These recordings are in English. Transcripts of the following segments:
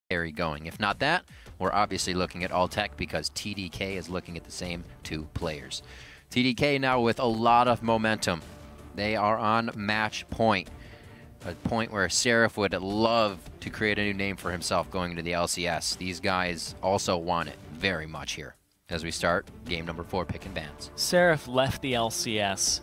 carry going. If not that, we're obviously looking at Altec because TDK is looking at the same two players. TDK now with a lot of momentum. They are on match point. A point where Seraph would love to create a new name for himself going into the LCS. These guys also want it very much here as we start game number 4, picking bans. Seraph left the LCS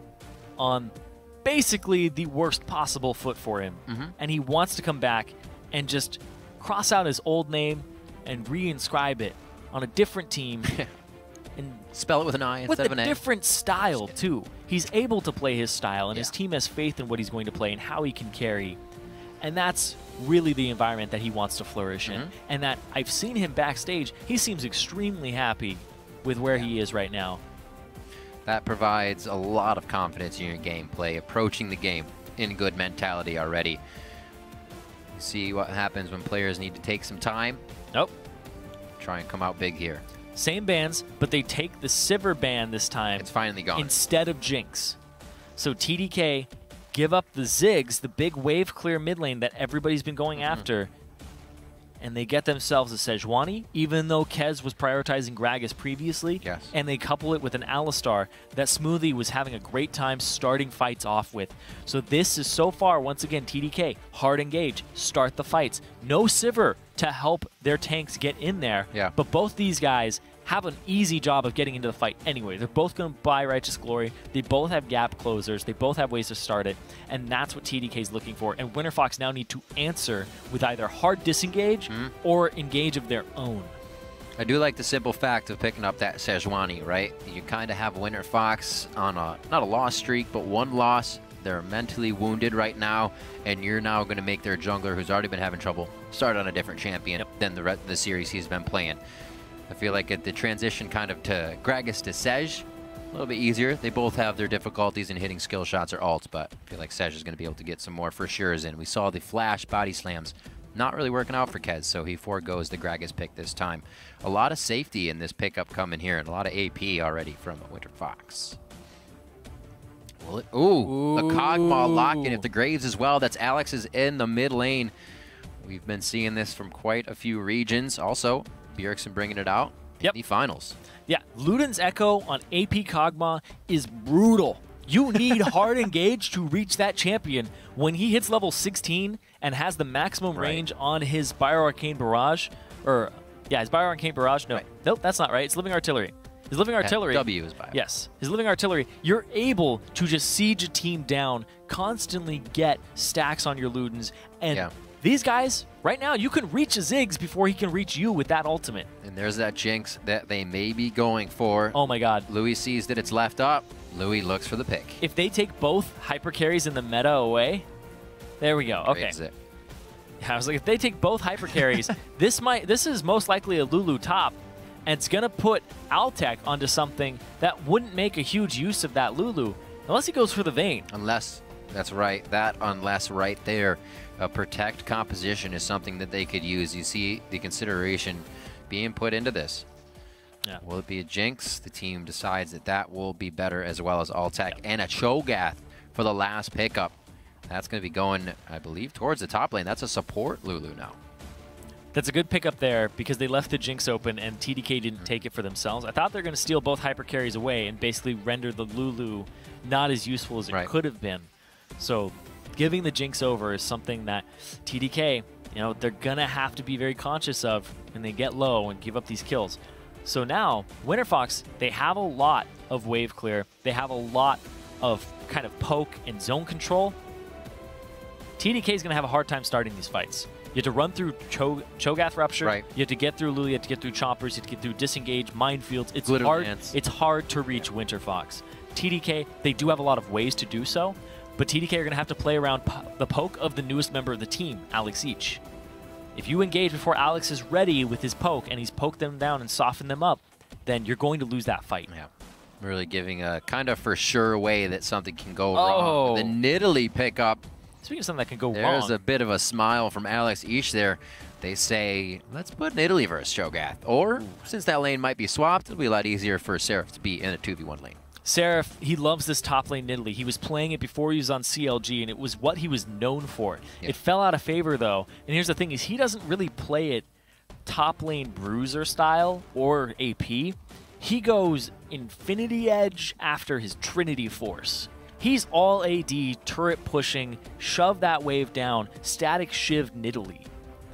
on basically the worst possible foot for him. And he wants to come back and just cross out his old name and reinscribe it on a different team. And spell it with an I instead of an A. With a different style, too. He's able to play his style, and his team has faith in what he's going to play and how he can carry. And that's really the environment that he wants to flourish in. And that I've seen him backstage. He seems extremely happy with where he is right now. That provides a lot of confidence in your gameplay, approaching the game in good mentality already. You see what happens when players need to take some time. Nope. Try and come out big here. Same bans, but they take the Sivir ban this time. It's finally gone. Instead of Jinx. So TDK give up the Ziggs, the big wave clear mid lane that everybody's been going after, and they get themselves a Sejuani, even though Kez was prioritizing Gragas previously. Yes. And they couple it with an Alistar that Smoothie was having a great time starting fights off with. So this is so far, once again, TDK, hard engage, start the fights. No Sivir to help their tanks get in there. Yeah. But both these guys have an easy job of getting into the fight anyway. They're both going to buy Righteous Glory. They both have gap closers. They both have ways to start it. And that's what TDK is looking for. And Winterfox now need to answer with either hard disengage or engage of their own. I do like the simple fact of picking up that Sejuani, right? You kind of have Winterfox on a, not a loss streak, but one loss. They're mentally wounded right now, and you're now going to make their jungler, who's already been having trouble, start on a different champion than the series he's been playing. I feel like the transition kind of to Gragas to Sej, a little bit easier. They both have their difficulties in hitting skill shots or ults, but I feel like Sej is going to be able to get some more for sure's in. We saw the flash body slams not really working out for Kez, so he forgoes the Gragas pick this time. A lot of safety in this pickup coming here, and a lot of AP already from Winterfox. Ooh, the Kog'Maw lock-in if the Graves as well. That's Alex is in the mid lane. We've been seeing this from quite a few regions. Also, Bjergsen bringing it out in the finals. Yeah, Luden's Echo on AP Kog'Maw is brutal. You need hard engage to reach that champion. When he hits level 16 and has the maximum range on his Bioarcane Barrage, or yeah, his Bioarcane Barrage, no, nope, that's not right, it's Living Artillery. His Living Artillery. W is bio. Yes. His Living Artillery, you're able to just siege a team down, constantly get stacks on your Ludens, and these guys, right now, you can reach a Ziggs before he can reach you with that ultimate. And there's that Jinx that they may be going for. Oh my god. Louis sees that it's left up. Louis looks for the pick. If they take both hyper carries in the meta away, there we go. Okay. Yeah, I was like, if they take both hyper carries, this is most likely a Lulu top. And it's going to put Altec onto something that wouldn't make a huge use of that Lulu, unless he goes for the Vayne. Unless, that's right, unless right there, a protect composition is something that they could use. You see the consideration being put into this. Yeah. Will it be a Jinx? The team decides that that will be better, as well as Altec and a Cho'Gath for the last pickup. That's going to be going, I believe, towards the top lane. That's a support Lulu now. That's a good pickup there because they left the Jinx open and TDK didn't take it for themselves. I thought they were going to steal both hyper carries away and basically render the Lulu not as useful as it could have been. So giving the Jinx over is something that TDK, you know, they're going to have to be very conscious of when they get low and give up these kills. So now, Winterfox, they have a lot of wave clear. They have a lot of kind of poke and zone control. TDK is going to have a hard time starting these fights. You have to run through Cho'Gath Rupture. You have to get through Lulu. You have to get through Chompers. You have to get through Disengage, Minefields. It's hard. It's hard to reach Winterfox. TDK, they do have a lot of ways to do so, but TDK are going to have to play around the poke of the newest member of the team, Alex Each. If you engage before Alex is ready with his poke and he's poked them down and softened them up, then you're going to lose that fight. Yeah. Really giving a kind of for sure way that something can go wrong. The Nidalee pickup. Speaking of something that can go wrong. There's a bit of a smile from Alex Each there. They say, let's put Nidalee versus Cho'Gath. Or, since that lane might be swapped, it'll be a lot easier for Seraph to be in a 2v1 lane. Seraph, he loves this top lane Nidalee. He was playing it before he was on CLG, and it was what he was known for. Yeah. It fell out of favor, though. And here's the thing, is he doesn't really play it top lane bruiser style or AP. He goes Infinity Edge after his Trinity Force. He's all AD, turret pushing, shove that wave down, static shiv Nidalee.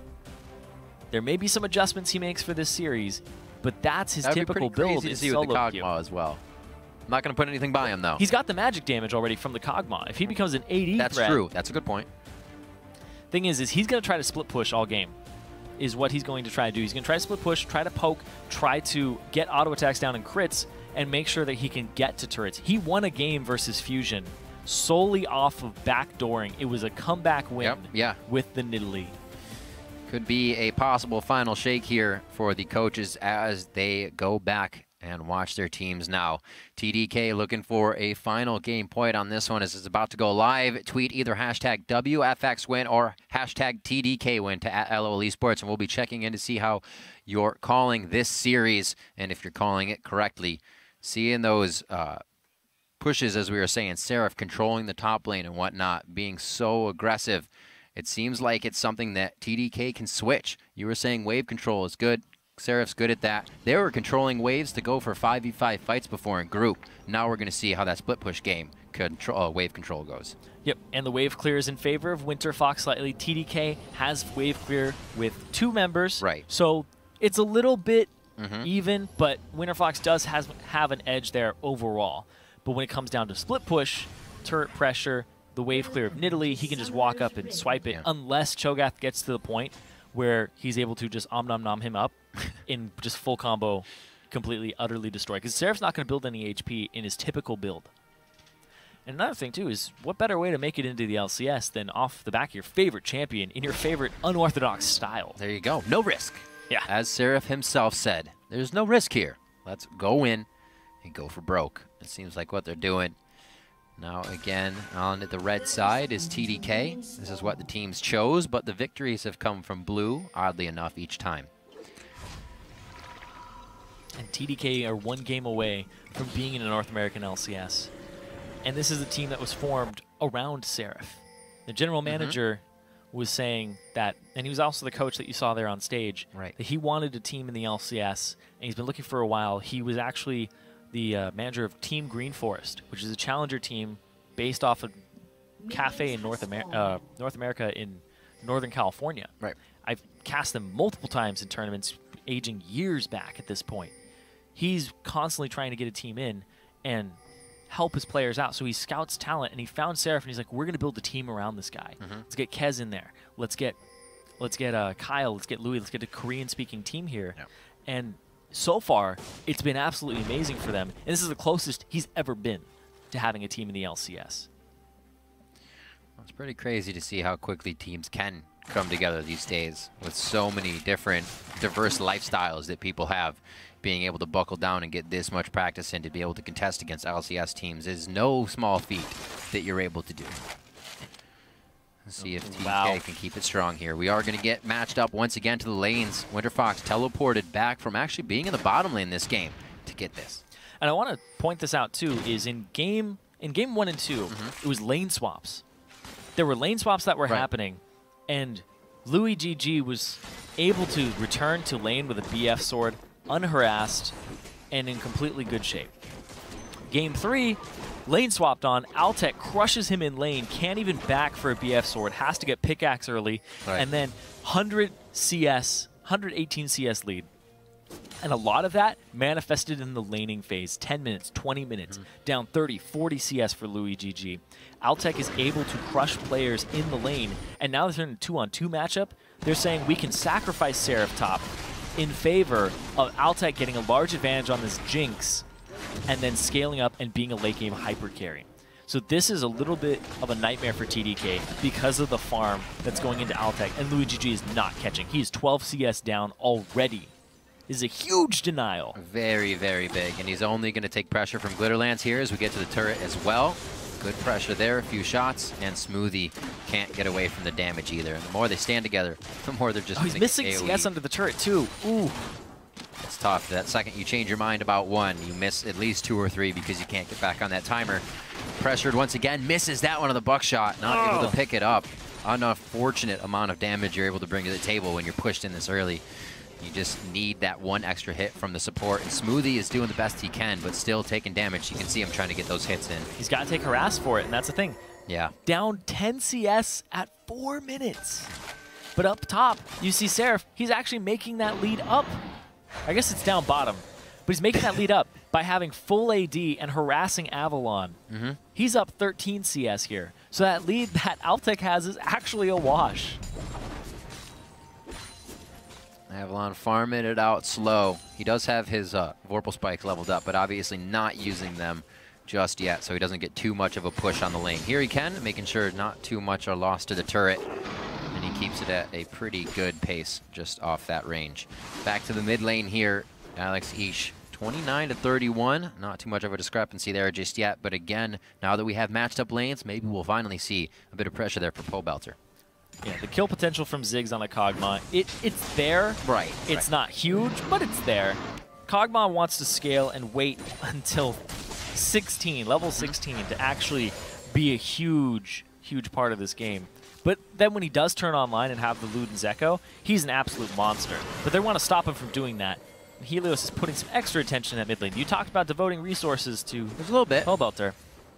There may be some adjustments he makes for this series, but that's his typical build in solo with the Kog'Maw as well. I'm not going to put anything by him, though. He's got the magic damage already from the Kog'Maw. If he becomes an AD That's threat, true. That's a good point. Thing is he's going to try to split push all game, is what he's going to try to do. He's going to try to split push, try to poke, try to get auto attacks down and crits, and make sure that he can get to turrets. He won a game versus Fusion solely off of backdooring. It was a comeback win with the Nidalee. Could be a possible final shake here for the coaches as they go back and watch their teams now. TDK looking for a final game point on this one as it's about to go live. Tweet either hashtag WFXWin or hashtag TDKWin to @LOL Esports, and we'll be checking in to see how you're calling this series and if you're calling it correctly. Seeing those pushes, as we were saying, Seraph controlling the top lane and whatnot, being so aggressive. It seems like it's something that TDK can switch. You were saying wave control is good. Seraph's good at that. They were controlling waves to go for 5v5 fights before in group. Now we're going to see how that split push game wave control goes. Yep, and the wave clear is in favor of Winterfox slightly. TDK has wave clear with 2 members. Right. So it's a little bit even, but Winterfox does have an edge there overall. But when it comes down to split push, turret pressure, the wave clear of Nidalee, he can just walk up and swipe it unless Cho'Gath gets to the point where he's able to just nom him up in just full combo, completely, utterly destroy. Because Seraph's not going to build any HP in his typical build. And another thing, too, is what better way to make it into the LCS than off the back of your favorite champion in your favorite unorthodox style? There you go. No risk. Yeah. As Seraph himself said, there's no risk here. Let's go in and go for broke. It seems like what they're doing. Now, again, on the red side is TDK. This is what the teams chose, but the victories have come from blue, oddly enough, each time. And TDK are 1 game away from being in a North American LCS. And this is a team that was formed around Seraph. The general manager was saying that, and he was also the coach that you saw there on stage, that he wanted a team in the LCS, and he's been looking for a while. He was actually the manager of Team Green Forest, which is a challenger team based off of Cafe in North America in Northern California. Right. I've cast them multiple times in tournaments, aging years back at this point. He's constantly trying to get a team in and help his players out. So he scouts talent, and he found Seraph, and he's like, we're going to build a team around this guy. Let's get Kez in there. Let's get Kyle. Let's get Louis. Let's get a Korean-speaking team here. Yeah. And so far, it's been absolutely amazing for them. And this is the closest he's ever been to having a team in the LCS. Well, it's pretty crazy to see how quickly teams can come together these days with so many different, diverse lifestyles that people have. Being able to buckle down and get this much practice in to be able to contest against LCS teams is no small feat that you're able to do. Let's see if TDK can keep it strong here. We are going to get matched up once again to the lanes. Winterfox teleported back from actually being in the bottom lane this game to get this. And I want to point this out too, is in game 1 and 2, it was lane swaps. There were lane swaps that were happening, and Louis GG was able to return to lane with a BF sword, unharassed, and in completely good shape. Game 3, lane swapped on, Altec crushes him in lane, can't even back for a BF sword, has to get pickaxe early, and then 118 CS lead. And a lot of that manifested in the laning phase, 10 minutes, 20 minutes, down 30, 40 CS for Louis GG. Altec is able to crush players in the lane, and now they're in a 2-on-2 matchup. They're saying we can sacrifice Seraph top in favor of Altec getting a large advantage on this Jinx and then scaling up and being a late game hyper carry. So this is a little bit of a nightmare for TDK because of the farm that's going into Altec, and Louis GG is not catching. He is 12 CS down already. This is a huge denial. Very, very big, and he's only going to take pressure from Glitterlands here as we get to the turret as well. Good pressure there, a few shots, and Smoothie can't get away from the damage either. And the more they stand together, the more they're just he's missing CS under the turret too. Ooh. It's tough. That second you change your mind about one, you miss at least 2 or 3 because you can't get back on that timer. Pressured once again, misses that one on the buckshot, not able to pick it up. Unfortunate amount of damage you're able to bring to the table when you're pushed in this early. You just need that one extra hit from the support, and Smoothie is doing the best he can, but still taking damage. You can see him trying to get those hits in. He's got to take harass for it, and that's the thing. Yeah. Down 10 CS at 4 minutes. But up top, you see Seraph, he's actually making that lead up. I guess it's down bottom, but he's making that lead up by having full AD and harassing Avalon. He's up 13 CS here. So that lead that Altec has is actually a wash. Avalon farming it out slow. He does have his Vorpal Spikes leveled up, but obviously not using them just yet, so he doesn't get too much of a push on the lane. Here he can, making sure not too much are lost to the turret, and he keeps it at a pretty good pace just off that range. Back to the mid lane here, Alex Ish, 29-31. Not too much of a discrepancy there just yet, but again, now that we have matched up lanes, maybe we'll finally see a bit of pressure there for Pobelter. Yeah, the kill potential from Ziggs on a Kog'Maw, it's there. Right. It's not huge, but it's there. Kog'Maw wants to scale and wait until 16, level 16, to actually be a huge, huge part of this game. But then when he does turn online and have the Luden's Echo, he's an absolute monster. But they want to stop him from doing that. Helios is putting some extra attention at mid lane. You talked about devoting resources to There's a little bit. Pobelter.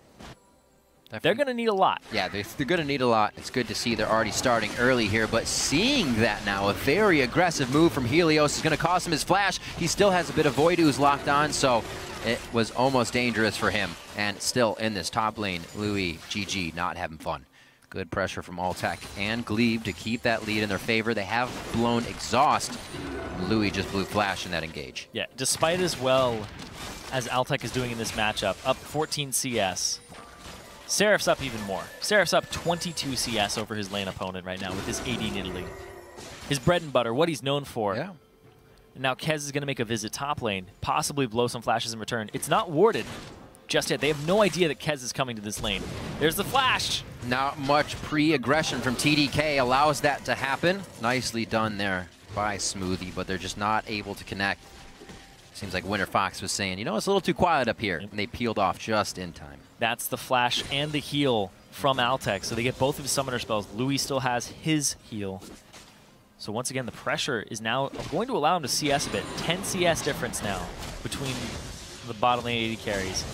They're going to need a lot. Yeah, they're going to need a lot. It's good to see they're already starting early here, but seeing that now, a very aggressive move from Helios is going to cost him his flash. He still has a bit of Void Ooze locked on, so it was almost dangerous for him. And still in this top lane, Louis, GG, not having fun. Good pressure from Altec and Glebe to keep that lead in their favor. They have blown Exhaust. Louis just blew Flash in that engage. Yeah, despite as well as Altec is doing in this matchup, up 14 CS. Seraph's up even more. Seraph's up 22 CS over his lane opponent right now with his AD Nidalee. His bread and butter, what he's known for. Yeah. And now Kez is going to make a visit top lane, possibly blow some flashes in return. It's not warded just yet. They have no idea that Kez is coming to this lane. There's the flash. Not much pre-aggression from TDK allows that to happen. Nicely done there by Smoothie, but they're just not able to connect. Seems like Winter Fox was saying, you know, it's a little too quiet up here. And they peeled off just in time. That's the flash and the heal from Altec. So they get both of his summoner spells. Louis still has his heal. So once again, the pressure is now going to allow him to CS a bit. 10 CS difference now between the bottom lane AD carries.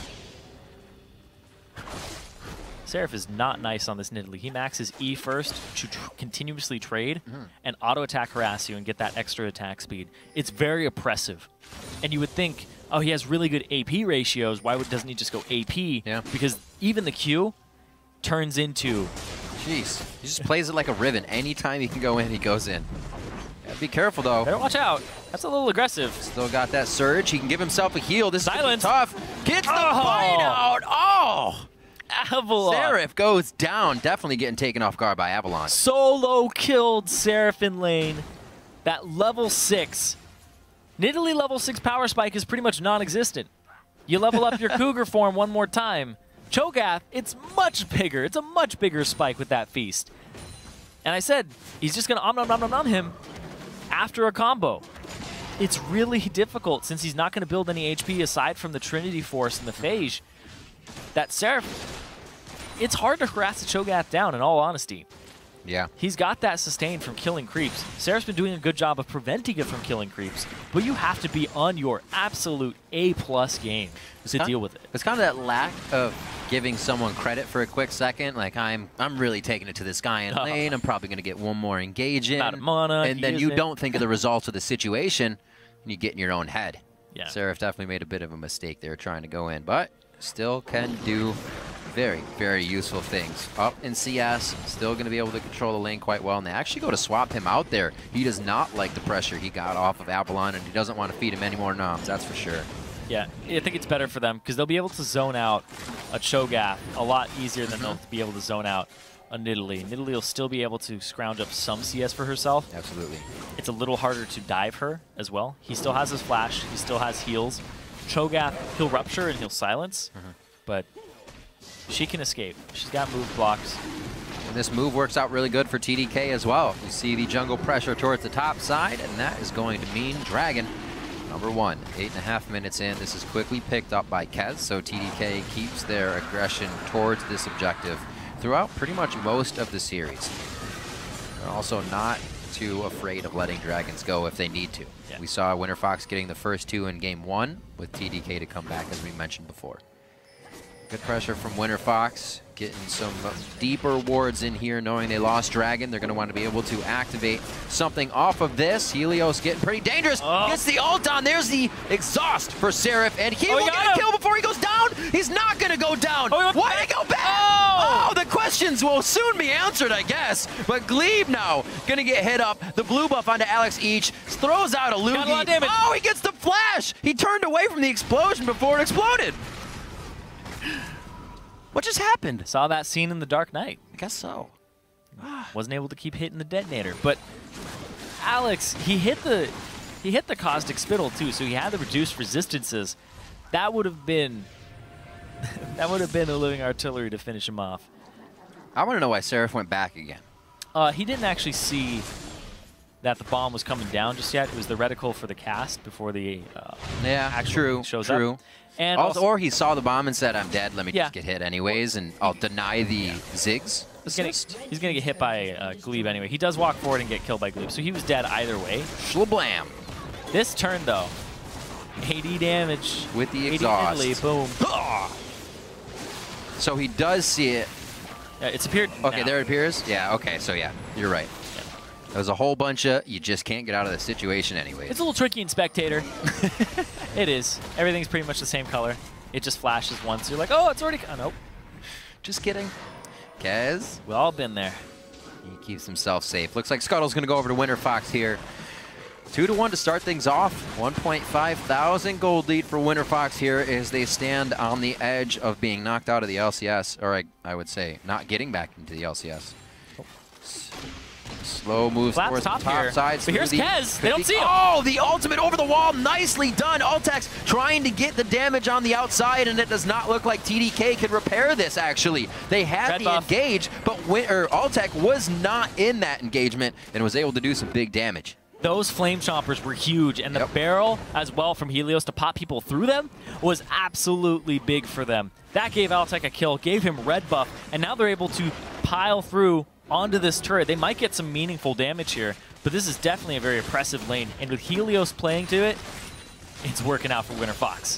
Seraph is not nice on this Nidalee. He maxes E first to continuously trade and auto-attack harass you and get that extra attack speed. It's very oppressive. And you would think, oh, he has really good AP ratios. Why doesn't he just go AP? Yeah. Because even the Q turns into... Jeez. He just plays it like a Riven. Anytime he can go in, he goes in. Gotta be careful, though. Better watch out. That's a little aggressive. Still got that surge. He can give himself a heal. This Silence. is tough. Gets the bite out. Oh! Avalon. Seraph goes down. Definitely getting taken off guard by Avalon. Solo killed Seraph in lane. That level 6. Nidalee level 6 power spike is pretty much non-existent. You level up your Cougar form one more time. Cho'Gath, it's much bigger. It's a much bigger spike with that feast. And I said, he's just going to om him after a combo. It's really difficult since he's not going to build any HP aside from the Trinity Force and the Phage. That Seraph, it's hard to harass the Cho'Gath down, in all honesty. Yeah. He's got that sustain from killing creeps. Seraph's been doing a good job of preventing it from killing creeps, but you have to be on your absolute A+ game to deal with it. It's kind of that lack of giving someone credit for a quick second. Like, I'm really taking it to this guy in lane. I'm probably going to get one more engage in. Out of mana, and then you don't think of the results of the situation, and you get in your own head. Yeah. Seraph definitely made a bit of a mistake there trying to go in, but still can do very, very useful things. Up in CS, still going to be able to control the lane quite well, and they actually go to swap him out there. He does not like the pressure he got off of Avalon, and he doesn't want to feed him any more noms, that's for sure. Yeah, I think it's better for them because they'll be able to zone out a Cho'Gath a lot easier than they'll be able to zone out a Nidalee. Nidalee will still be able to scrounge up some CS for herself. Absolutely. It's a little harder to dive her as well. He still has his flash. He still has heals. Cho'Gath, he'll rupture and he'll silence, but she can escape. She's got move blocks. And this move works out really good for TDK as well. You see the jungle pressure towards the top side, and that is going to mean Dragon Number 1, 8.5 minutes in. This is quickly picked up by Kez, so TDK keeps their aggression towards this objective throughout pretty much most of the series. They're also not too afraid of letting Dragons go if they need to. Yeah. We saw Winter Fox getting the first 2 in game 1 with TDK to come back, as we mentioned before. Good pressure from Winter Fox, getting some deeper wards in here, knowing they lost Dragon. They're going to want to be able to activate something off of this. Helios getting pretty dangerous. Gets the ult on. There's the exhaust for Seraph, and he will get a kill before he goes down. He's not going to go down. Why did he go back? Oh, the questions will soon be answered, I guess. But Glebe now going to get hit up. The blue buff onto Alex Each. Throws out a Lugi. Got a lot of damage. Oh, he gets the flash. He turned away from the explosion before it exploded. What just happened? Saw that scene in The Dark Knight. I guess so. Wasn't able to keep hitting the detonator, but Alex, he hit the caustic spittle too, so he had the reduced resistances. That would have been the living artillery to finish him off. I want to know why Seraph went back again. He didn't actually see that the bomb was coming down just yet. It was the reticle for the cast before the actual shows up. And also, or he saw the bomb and said, "I'm dead. Let me just get hit anyways, and I'll deny the Ziggs." He's gonna get hit by Glebe anyway. He does walk forward and get killed by Glebe, so he was dead either way. Shlablam. This turn though, 80 damage with the exhaust. 80 Italy, boom. So he does see it. It's appeared. Okay, now. there it appears. Yeah. Okay. So yeah, you're right. There's a whole bunch of, you just can't get out of the situation anyway. It's a little tricky in Spectator. It is. Everything's pretty much the same color. It just flashes once. You're like, oh, it's already, oh, nope. Just kidding. Kez. We've all been there. He keeps himself safe. Looks like Scuttle's going to go over to Winter Fox here. 2-1 to start things off. 1.5 thousand gold lead for Winter Fox here as they stand on the edge of being knocked out of the LCS, or I would say not getting back into the LCS. Slow moves towards the top side. But here's Kez. They don't see him. Oh, the ultimate over the wall. Nicely done. Altex trying to get the damage on the outside, and it does not look like TDK can repair this, actually. They had the engage, but Altec was not in that engagement and was able to do some big damage. Those Flame Chompers were huge, and the barrel as well from Helios to pop people through them was absolutely big for them. That gave Altec a kill, gave him red buff, and now they're able to pile through onto this turret. They might get some meaningful damage here, but this is definitely a very oppressive lane. And with Helios playing to it, it's working out for Winter Fox.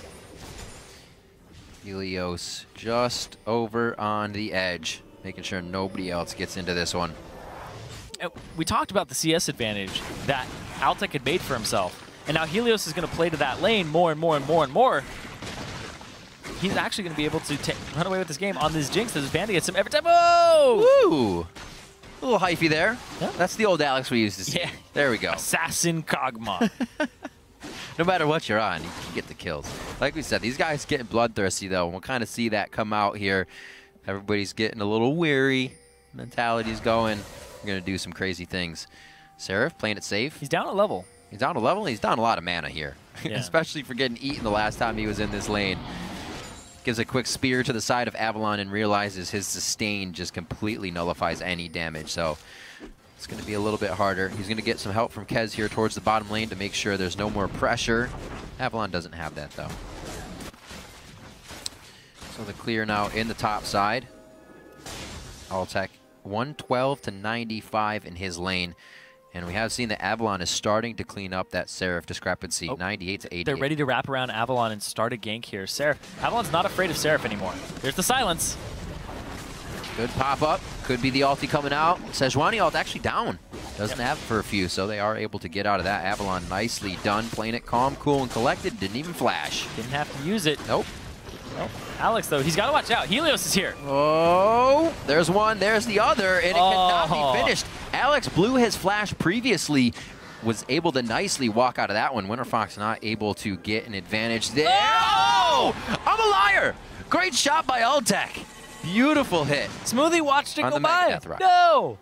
Helios just over on the edge, making sure nobody else gets into this one. We talked about the CS advantage that Altec had made for himself, and now Helios is going to play to that lane more and more and more and more. He's actually going to be able to run away with this game on this Jinx. There's Band gets him every time. Oh! Ooh! A little hyphy there. Yeah. That's the old Alex we used to see. Yeah. There we go. Assassin Kog'Maw. No matter what you're on, you can get the kills. Like we said, these guys getting bloodthirsty, though, and we'll kind of see that come out here. Everybody's getting a little weary. Mentality's going. We're going to do some crazy things. Seraph playing it safe. He's down a level. He's down a level, and he's down a lot of mana here. Yeah. Especially for getting eaten the last time he was in this lane. Gives a quick spear to the side of Avalon and realizes his sustain just completely nullifies any damage. So it's going to be a little bit harder. He's going to get some help from Kez here towards the bottom lane to make sure there's no more pressure. Avalon doesn't have that, though. So the clear now in the top side. Altec 112 to 95 in his lane. And we have seen that Avalon is starting to clean up that Seraph discrepancy, 98 to 88. They're ready to wrap around Avalon and start a gank here. Avalon's not afraid of Seraph anymore. There's the silence. Good pop-up. Could be the ulti coming out. Sejuani ult actually down. Doesn't have it for a few, so they are able to get out of that. Avalon nicely done, playing it calm, cool, and collected. Didn't even flash. Didn't have to use it. Nope. Nope. Alex, though, he's got to watch out. Helios is here. Oh, there's one, there's the other, and it cannot be finished. Alex blew his flash previously, was able to nicely walk out of that one. Winter Fox not able to get an advantage there. Oh! I'm a liar! Great shot by Altec. Beautiful hit. Smoothie watched it go by. No!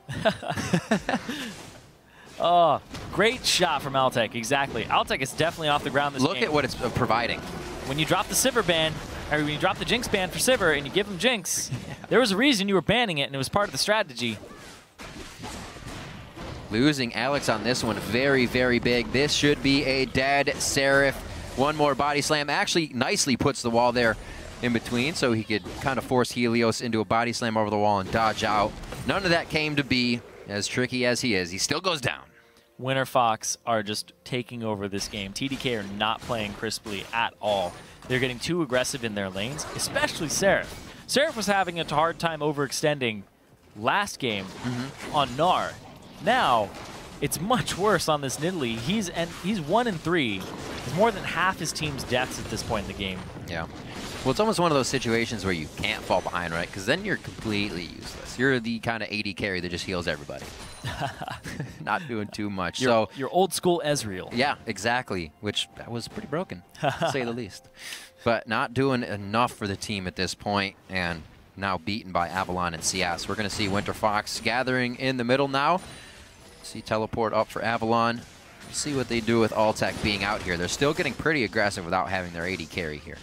Oh, great shot from Altec, exactly. Altec is definitely off the ground this game. Look at what it's providing. When you drop the Sivir ban, or when you drop the Jinx ban for Sivir and you give him Jinx, there was a reason you were banning it, and it was part of the strategy. Losing Alex on this one, very, very big. This should be a dead Seraph. One more body slam. Actually, nicely puts the wall there in between, so he could kind of force Helios into a body slam over the wall and dodge out. None of that came to be. As tricky as he is, he still goes down. Winter Fox are just taking over this game. TDK are not playing crisply at all. They're getting too aggressive in their lanes, especially Seraph. Seraph was having a hard time overextending last game on Gnar. Now, it's much worse on this Nidalee. He's 1-3. He's more than half his team's deaths at this point in the game. Yeah. Well, it's almost one of those situations where you can't fall behind, right? Because then you're completely useless. You're the kind of AD carry that just heals everybody. Not doing too much. You're old school Ezreal. Yeah, exactly. Which that was pretty broken, to say the least. But not doing enough for the team at this point, and now beaten by Avalon and CS. We're going to see Winter Fox gathering in the middle now. See teleport up for Avalon. See what they do with Altec being out here. They're still getting pretty aggressive without having their AD carry here.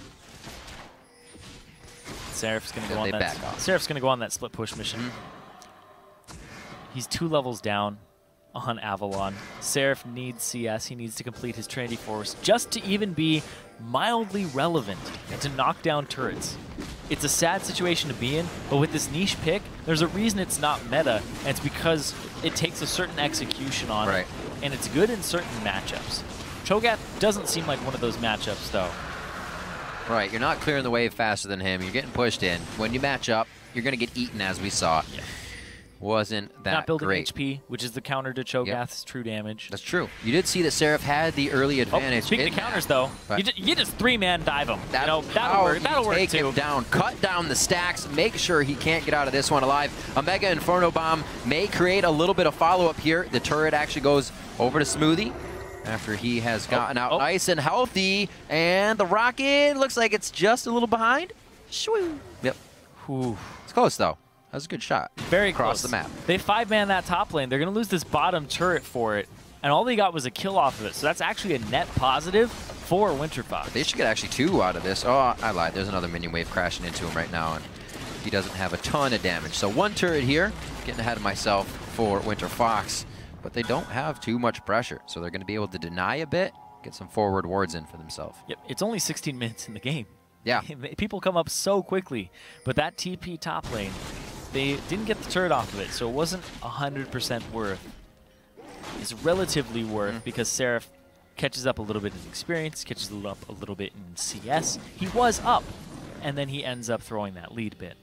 Seraph's going to go on that. Seraph's going to go on that split push mission. He's 2 levels down on Avalon. Seraph needs CS. He needs to complete his Trinity Force just to even be mildly relevant and to knock down turrets. It's a sad situation to be in, but with this niche pick, there's a reason it's not meta, and it's because it takes a certain execution on it, and it's good in certain matchups. Cho'Gath doesn't seem like one of those matchups, though. Right, you're not clearing the wave faster than him. You're getting pushed in. When you match up, you're going to get eaten, as we saw. Yeah. Wasn't that great. Not building HP, which is the counter to Cho'Gath's true damage. That's true. You did see that Seraph had the early advantage. Speaking of counters, though, you just 3-man dive him. That'll work take too. Him down, cut down the stacks, make sure he can't get out of this one alive. A Mega Inferno Bomb may create a little bit of follow-up here. The turret actually goes over to Smoothie after he has gotten out nice and healthy. And the rocket looks like it's just a little behind. Shoo. Yep. Whew. It's close, though. That was a good shot. Very across close. the map. They 5-man that top lane. They're going to lose this bottom turret for it, and all they got was a kill off of it. So that's actually a net positive for Winter Fox. They should get actually 2 out of this. Oh, I lied. There's another minion wave crashing into him right now, and he doesn't have a ton of damage. So 1 turret here. Getting ahead of myself for Winter Fox, but they don't have too much pressure, so they're going to be able to deny a bit, get some forward wards in for themselves. Yep, it's only 16 minutes in the game. Yeah. People come up so quickly, but that TP top lane, they didn't get the turret off of it, so it wasn't 100% worth. It's relatively worth because Seraph catches up a little bit in experience, catches up a little bit in CS. He was up, and then he ends up throwing that lead bit.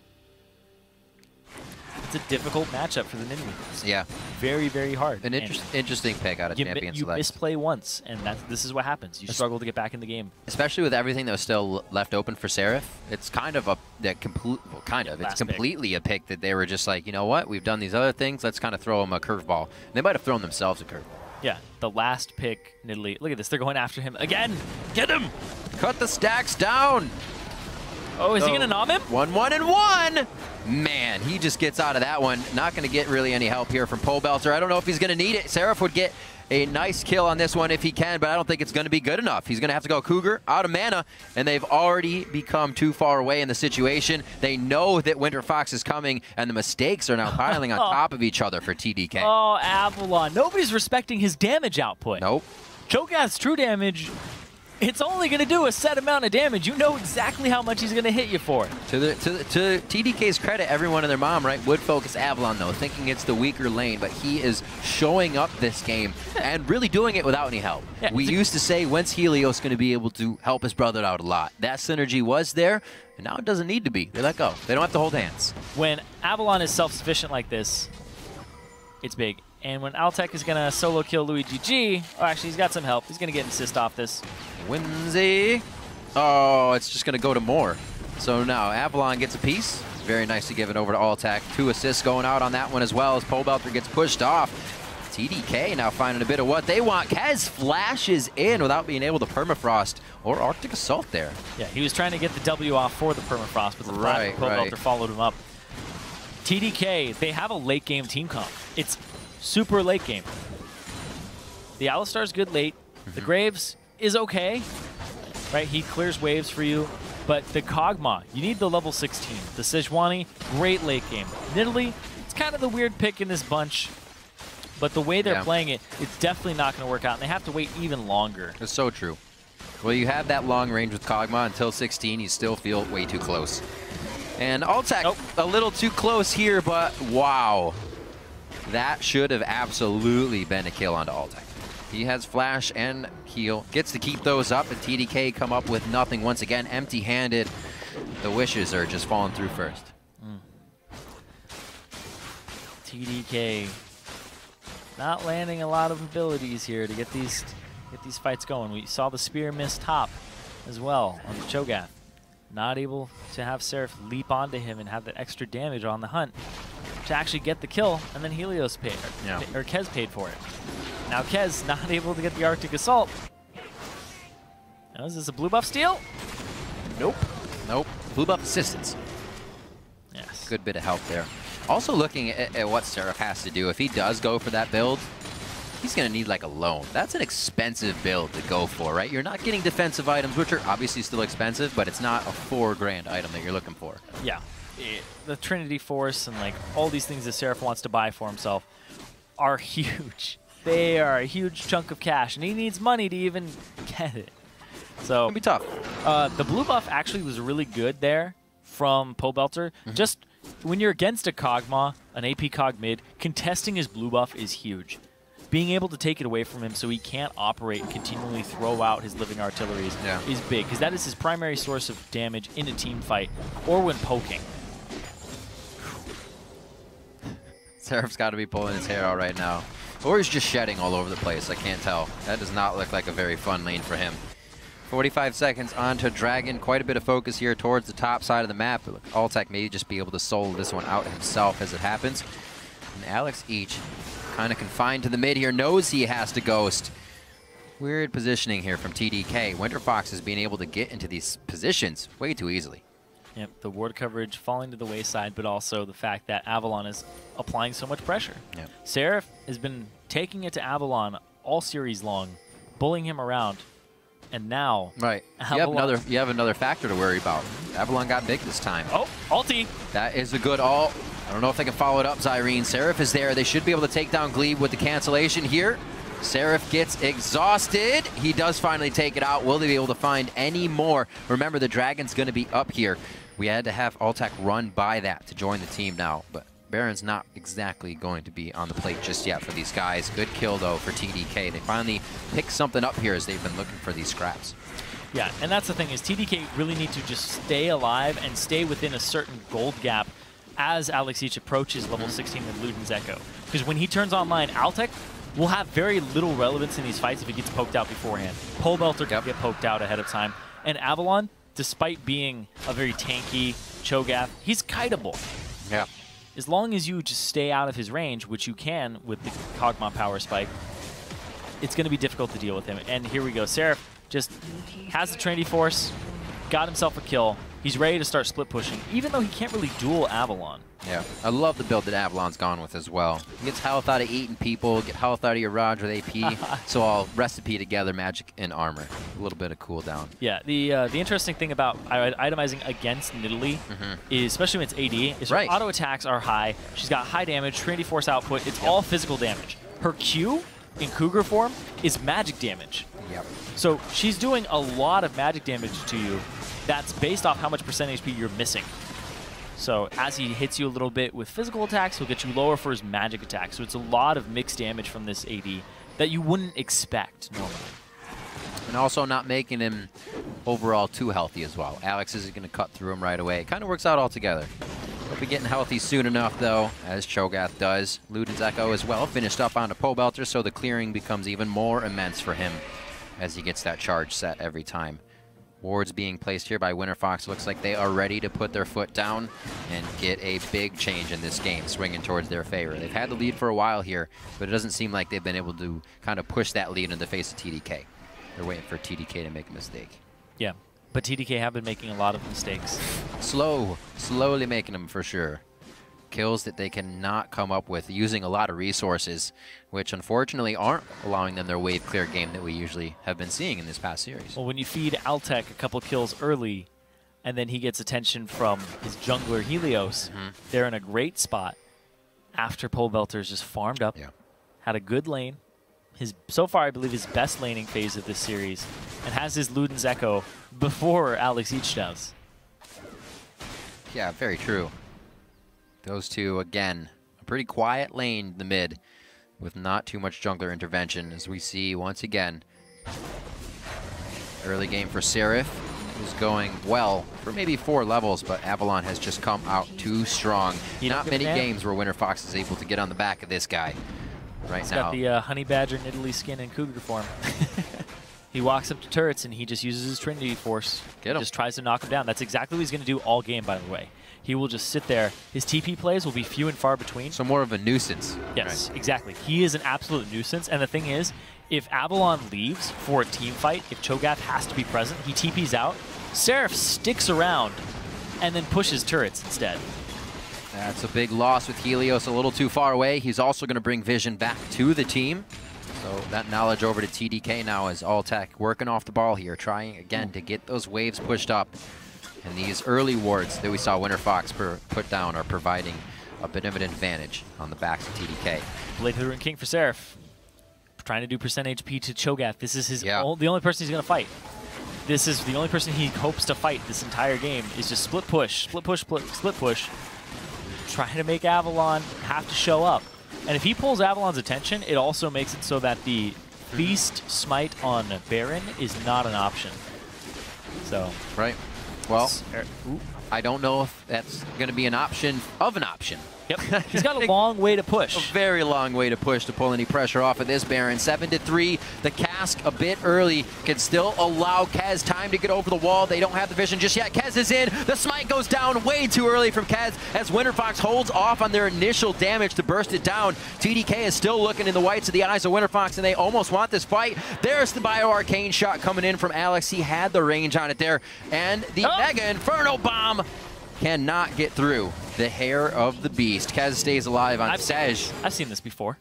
It's a difficult matchup for the Ninians. Yeah. Very, very hard. An interesting pick out of Champion Select. You misplay once, and this is what happens. You struggle to get back in the game. Especially with everything that was still left open for Seraph. It's kind of it's completely a pick that they were just like, you know what? We've done these other things. Let's kind of throw them a curveball. They might have thrown themselves a curveball. Yeah, the last pick, Nidalee. Look at this. They're going after him again. Get him! Cut the stacks down! Oh, is he going to nom him? 1-1-1! Man, he just gets out of that one. Not going to get really any help here from Pobelter. I don't know if he's going to need it. Seraph would get a nice kill on this one if he can, but I don't think it's going to be good enough. He's going to have to go Cougar, out of mana, and they've already become too far away in the situation. They know that Winter Fox is coming, and the mistakes are now piling on top of each other for TDK. Oh, Avalon. Nobody's respecting his damage output. Nope. Cho'Gath's true damage, it's only going to do a set amount of damage. You know exactly how much he's going to hit you for. To TDK's credit, everyone and their mom, right, would focus Avalon, though, thinking it's the weaker lane, but he is showing up this game and really doing it without any help. Yeah, we used to say, when's Helios going to be able to help his brother out a lot? That synergy was there, and now it doesn't need to be. They let go. They don't have to hold hands. When Avalon is self-sufficient like this, it's big. And when Altec is going to solo kill Luigi G, oh, actually, he's got some help. He's going to get an assist off this. Whimsy. Oh, it's just going to go to more. So now Avalon gets a piece. Very nicely given over to Altec. 2 assists going out on that one as well as Pobelter gets pushed off. TDK now finding a bit of what they want. Kez flashes in without being able to permafrost or Arctic Assault there. Yeah, he was trying to get the W off for the permafrost, but the Pobelter followed him up. TDK, they have a late game team comp. It's super late game. The Alistar's good late. The Graves is okay, right? He clears waves for you. But the Kog'Maw, you need the level 16. The Sejuani, great late game. Nidalee, it's kind of the weird pick in this bunch. But the way they're playing it, it's definitely not going to work out, and they have to wait even longer. It's so true. Well, you have that long range with Kog'Maw until 16. You still feel way too close. And Altec, a little too close here, but wow. That should have absolutely been a kill onto Altec. He has flash and heal. Gets to keep those up, and TDK come up with nothing once again, empty-handed. The wishes are just falling through first. TDK not landing a lot of abilities here to get these fights going. We saw the spear miss top as well on the Cho'Gath. Not able to have Seraph leap onto him and have that extra damage on the hunt to actually get the kill, and then Helios paid, or Kez paid for it. Now Kez not able to get the Arctic Assault. Now, is this a blue buff steal? Nope. Nope. Blue buff assistance. Yes. Good bit of help there. Also looking at what Seraph has to do. If he does go for that build, he's going to need like a loan. That's an expensive build to go for, right? You're not getting defensive items, which are obviously still expensive, but it's not a $4 grand item that you're looking for. Yeah. The Trinity Force and like all these things that Seraph wants to buy for himself are huge. They are a huge chunk of cash, and he needs money to even get it. So It's going to be tough. The blue buff actually was really good there from Pobelter. Just when you're against a Kog'Maw, an AP Cog mid, contesting his blue buff is huge. Being able to take it away from him so he can't operate and continually throw out his living artilleries is big, because that is his primary source of damage in a team fight or when poking. Seraph's got to be pulling his hair out right now. Or he's just shedding all over the place. I can't tell. That does not look like a very fun lane for him. 45 seconds onto Dragon. Quite a bit of focus here towards the top side of the map. But look, Altec may just be able to solo this one out himself as it happens. And Alex Each, kind of confined to the mid here, knows he has to ghost. Weird positioning here from TDK. Winterfox is being able to get into these positions way too easily. Yep, the ward coverage falling to the wayside, but also the fact that Avalon is applying so much pressure. Yep. Seraph has been taking it to Avalon all series long, bullying him around, and now you have another factor to worry about. Avalon got big this time. Oh, ulti. That is a good ult. I don't know if they can follow it up, Zyrene. Seraph is there. They should be able to take down Glebe with the cancellation here. Seraph gets exhausted. He does finally take it out. Will they be able to find any more? Remember, the Dragon's going to be up here. We had to have Altec run by that to join the team now, but Baron's not exactly going to be on the plate just yet for these guys. Good kill, though, for TDK. They finally picked something up here as they've been looking for these scraps. Yeah, and that's the thing, is TDK really need to just stay alive and stay within a certain gold gap as Alex Each approaches level 16 with Luden's Echo. Because when he turns online, Altec will have very little relevance in these fights if he gets poked out beforehand. Pobelter can get poked out ahead of time. And Avalon, despite being a very tanky Cho'Gath, he's kiteable. Yeah. As long as you just stay out of his range, which you can with the Kog'Maw power spike, it's going to be difficult to deal with him. And here we go. Seraph just has the Trinity Force, got himself a kill. He's ready to start split pushing, even though he can't really duel Avalon. Yeah, I love the build that Avalon's gone with as well. He gets health out of eating people, get health out of your Raj with AP, so I'll recipe together magic and armor. A little bit of cooldown. Yeah, the interesting thing about itemizing against Nidalee is, especially when it's AD, is her auto attacks are high. She's got high damage, Trinity Force output. It's all physical damage. Her Q in Cougar form is magic damage. Yep. So she's doing a lot of magic damage to you. That's based off how much percent HP you're missing. So as he hits you a little bit with physical attacks, he'll get you lower for his magic attacks. So it's a lot of mixed damage from this AD that you wouldn't expect normally. And also not making him overall too healthy as well. Alex isn't going to cut through him right away. It kind of works out all together. He'll be getting healthy soon enough, though, as Cho'Gath does. Luden's Echo as well finished up onto Pobelter, so the clearing becomes even more immense for him as he gets that charge set every time. Wards being placed here by Winterfox. Looks like they are ready to put their foot down and get a big change in this game, swinging towards their favor. They've had the lead for a while here, but it doesn't seem like they've been able to kind of push that lead in the face of TDK. They're waiting for TDK to make a mistake. Yeah, but TDK have been making a lot of mistakes. Slowly making them for sure. Kills that they cannot come up with using a lot of resources, which unfortunately aren't allowing them their wave clear game that we usually have been seeing in this past series. Well, when you feed Altec a couple kills early, and then he gets attention from his jungler Helios, they're in a great spot after Pobelter's just farmed up, had a good lane. So far, I believe, his best laning phase of this series, and has his Luden's Echo before Alex Each does. Yeah, very true. Those two, again, a pretty quiet lane in the mid with not too much jungler intervention, as we see once again. Early game for Seraph is going well for maybe 4 levels, but Avalon has just come out too strong. Not many games where Winterfox is able to get on the back of this guy right He's now. got the Honey Badger Nidalee skin and Cougar form. He walks up to turrets and he just uses his Trinity Force. Get him. Just tries to knock him down. That's exactly what he's going to do all game, by the way. He will just sit there. His TP plays will be few and far between. So more of a nuisance. Yes, exactly. He is an absolute nuisance. And the thing is, if Avalon leaves for a team fight, if Cho'Gath has to be present, he TPs out, Seraph sticks around and then pushes turrets instead. That's a big loss with Helios a little too far away. He's also going to bring Vision back to the team. So that knowledge over to TDK now as Altec working off the ball here, trying again to get those waves pushed up. And these early wards that we saw Winterfox put down are providing a bit of an advantage on the backs of TDK. Blade of the Ruined King for Seraph. Trying to do percent HP to Cho'Gath. This is his the only person he's going to fight. This is the only person he hopes to fight this entire game is just split push, split push, split push. Trying to make Avalon have to show up. And if he pulls Avalon's attention, it also makes it so that the Feast Smite on Baron is not an option. So. Right. Well, I don't know if that's going to be an option of an option. Yep. He's got a long way to push. A very long way to push to pull any pressure off of this Baron. 7-3. The cask a bit early can still allow Kez time to get over the wall. They don't have the vision just yet. Kez is in. The smite goes down way too early from Kez as Winterfox holds off on their initial damage to burst it down. TDK is still looking in the whites of the eyes of Winterfox, and they almost want this fight. There's the Bio-Arcane shot coming in from Alex. He had the range on it there. And the Mega Inferno Bomb cannot get through the hair of the beast. Kez stays alive on Sej. I've seen this before.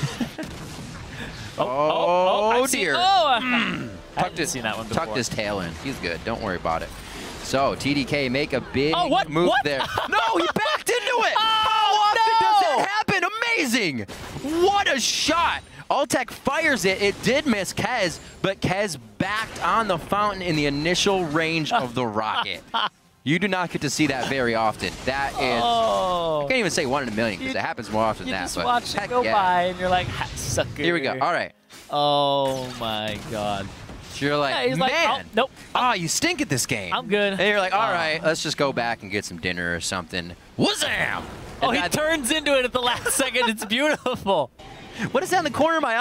Dear. I haven't seen that one before. Tucked his tail in. He's good. Don't worry about it. So, TDK make a big move there. No, he backed into it! How often does that happen? Amazing! What a shot! Altec fires it. It did miss Kez, but Kez backed on the fountain in the initial range of the rocket. You do not get to see that very often. That is, I can't even say 1 in a million because it happens more often than that. You just watch it go by and you're like, sucker. Here we go. All right. Oh my God. So you're like, man, like, oh, nope. You stink at this game. I'm good. And you're like, all right, let's just go back and get some dinner or something. Wazam! Oh, he turns into it at the last second. It's beautiful. What is that in the corner of my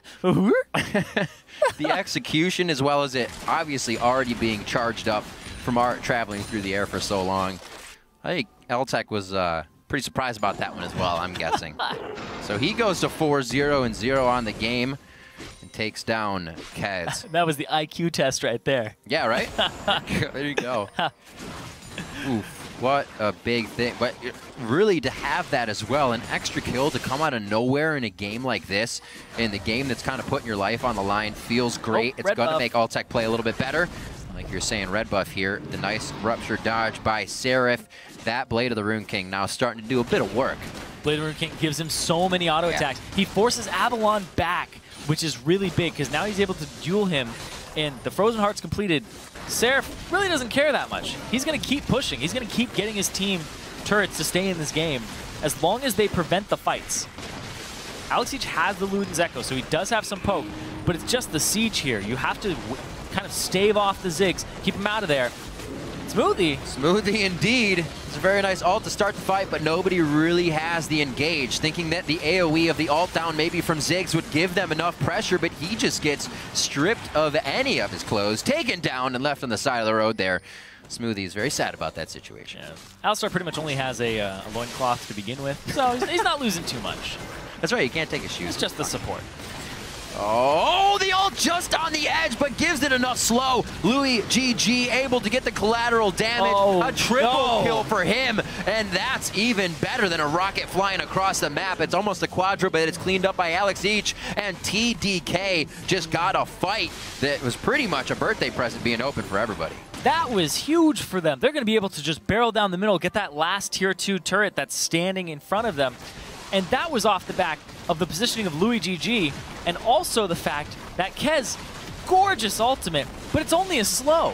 eye? The execution, as well as it obviously already being charged up from our traveling through the air for so long. I think Altec was pretty surprised about that one as well, I'm guessing. So he goes to 4-0-0 on the game and takes down Kez. That was the IQ test right there. Yeah, right? There you go. Oof, what a big thing. But really to have that as well, an extra kill to come out of nowhere in a game like this, in the game that's kind of putting your life on the line, feels great. It's going to make Altec play a little bit better. Like you're saying, red buff here. The nice rupture dodge by Seraph. That Blade of the Ruined King now starting to do a bit of work. Blade of the Ruined King gives him so many auto attacks. He forces Avalon back, which is really big because now he's able to duel him. And the Frozen Heart's completed. Seraph really doesn't care that much. He's going to keep pushing. He's going to keep getting his team turrets to stay in this game as long as they prevent the fights. Alex Each has the Luden's Echo, so he does have some poke, but it's just the siege here. You have to kind of stave off the Ziggs, keep him out of there. Smoothie. Smoothie indeed. It's a very nice ult to start the fight, but nobody really has the engage, thinking that the AoE of the ult down maybe from Ziggs would give them enough pressure, but he just gets stripped of any of his clothes, taken down and left on the side of the road there. Smoothie is very sad about that situation. Yeah. Alistar pretty much only has a loincloth to begin with, so he's not losing too much. That's right, you can't take his shoes. It's just the support. Oh, the ult just on the edge, but gives it enough slow. Louis GG able to get the collateral damage. A triple kill for him, and that's even better than a rocket flying across the map. It's almost a quadra, but it's cleaned up by Alex Each, and TDK just got a fight that was pretty much a birthday present being open for everybody. That was huge for them. They're going to be able to just barrel down the middle, get that last tier 2 turret that's standing in front of them. And that was off the back of the positioning of Louis GG, and also the fact that Kez, gorgeous ultimate, but it's only a slow.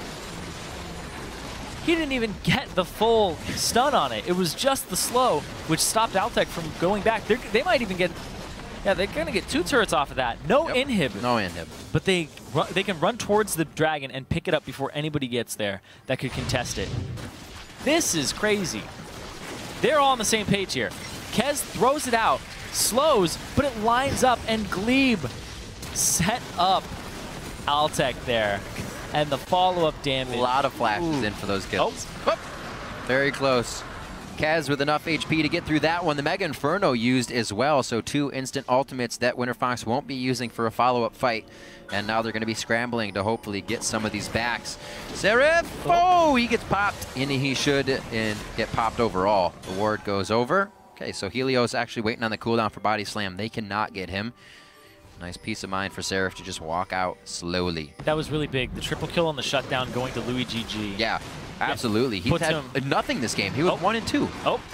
He didn't even get the full stun on it. It was just the slow, which stopped Altec from going back. They might even get, yeah, they're going to get 2 turrets off of that. No inhib. No inhib. But they can run towards the dragon and pick it up before anybody gets there that could contest it. This is crazy. They're all on the same page here. Kez throws it out, slows, but it lines up, and Glebe set up Altec there. And the follow-up damage. A lot of flashes in for those kills. Oh. Very close. Kez with enough HP to get through that one. The Mega Inferno used as well, so 2 instant ultimates that WinterFox won't be using for a follow-up fight. And now they're going to be scrambling to hopefully get some of these backs. Seraph! Oh, he gets popped, and he should and get popped overall. The ward goes over. Okay, so Helios actually waiting on the cooldown for Body Slam. They cannot get him. Nice peace of mind for Seraph to just walk out slowly. That was really big. The triple kill on the shutdown going to Louis GG. Yeah, absolutely. He's had nothing this game. He was 1 and 2.